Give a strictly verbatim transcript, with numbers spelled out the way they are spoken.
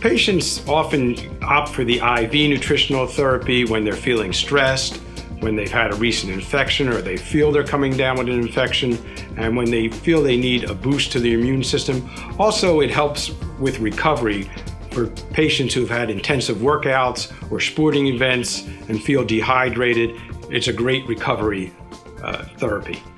Patients often opt for the I V nutritional therapy when they're feeling stressed, when they've had a recent infection or they feel they're coming down with an infection, and when they feel they need a boost to the immune system. Also, it helps with recovery for patients who've had intensive workouts or sporting events and feel dehydrated. It's a great recovery uh, therapy.